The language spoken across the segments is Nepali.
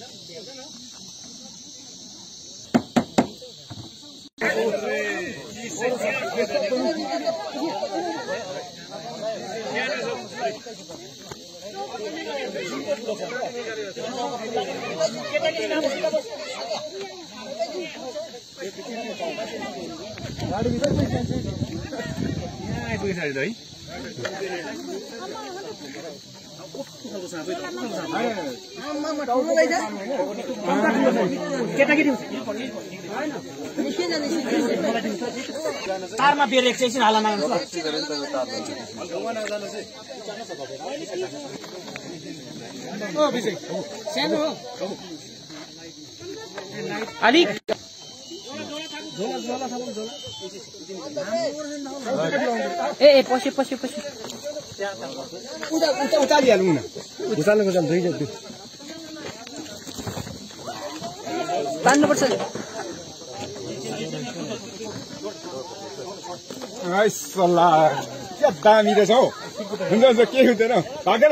तारमा बेर एकछिन हालमा अलिक ए पछि उचालिहालौँ न उचाल्नु तान्नुपर्छ क्या दामी रहेछ हौ हुन्छ के हुँदैन भागेर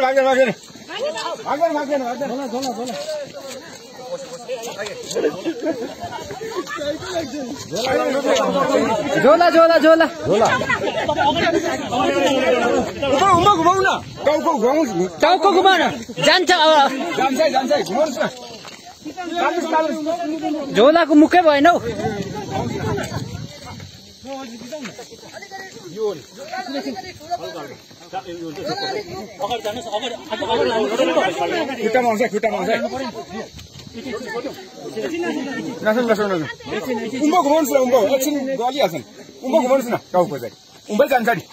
झोला घुमाउनु न टाउको घुमाउन जान्छ घुमाउनुहोस् न झोलाको मुखै भएन हौ खुट्टामा आउँछ उम्बो घुमाउनुहोस् न उम्बो एकछिन गलिहाल्छन् उम्बो घुमाउनुहोस् न टाउको चाहिँ उम्बै जान्छ नि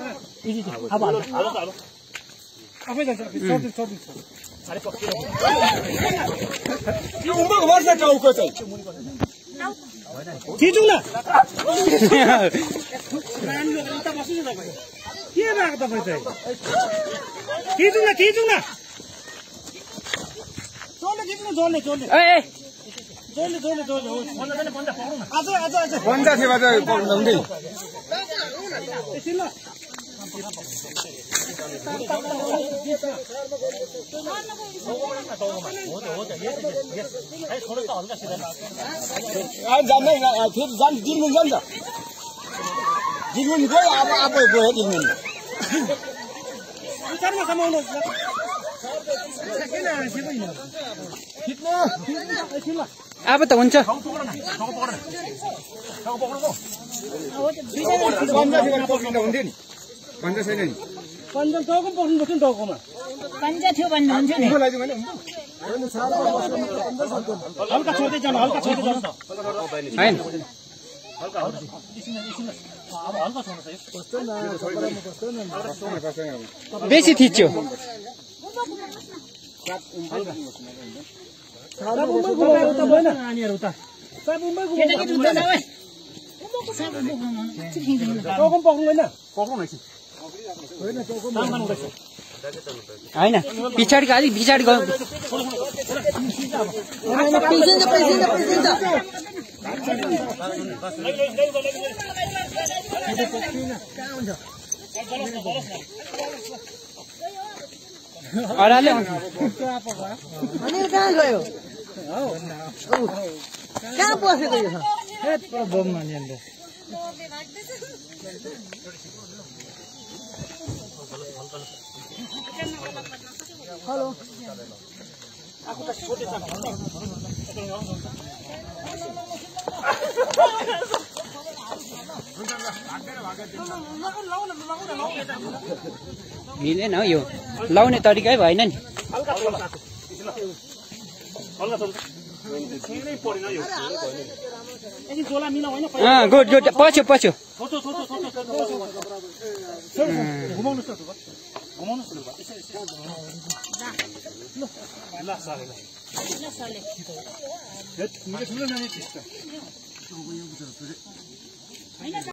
उम्बो घुमाउनुहोस् न टाउको चाहिँ खिचौँ न के भएको तपाईँ चाहिँ खिचौँ न पन्जा सेवा चाहिँ हुँदै जान्दैन फेरि दिलमुन जान्छ दिलमुन गयो अब आफै गयो दिलमुन अब त हुन्छ हुन्थ्यो नि पन्जा छैन नि पन्जा टाउको पक्नुपर्छ नि टाउकोमा पन्जा थियो भन्ने हुन्थ्यो नि हल्का छोड्दै जानु हैन बेसी थिच्यो होइन पछाडि अलिक पछाडि गयो अराले अनिल कहाँ गयो कहाँ बसेको यो बममा ल्यान्द हेलो मिलेन हो यो लाउने तरिकै भएन नि गुड गुड पछि घुमाउनुहोस्